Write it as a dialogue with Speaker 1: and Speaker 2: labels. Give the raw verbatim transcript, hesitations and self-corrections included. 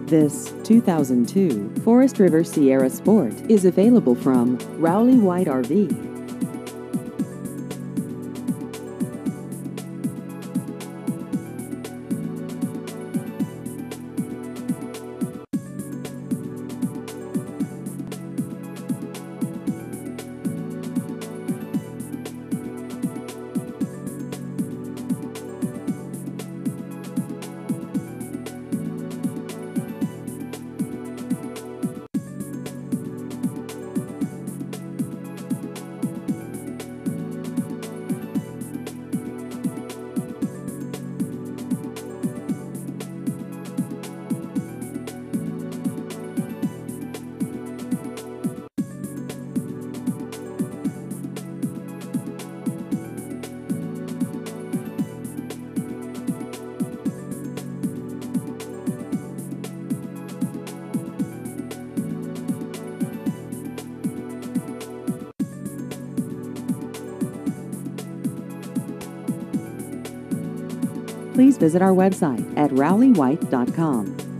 Speaker 1: This two thousand two Forest River Sierra Sport is available from Rowley White R V. Please visit our website at rowley white dot com.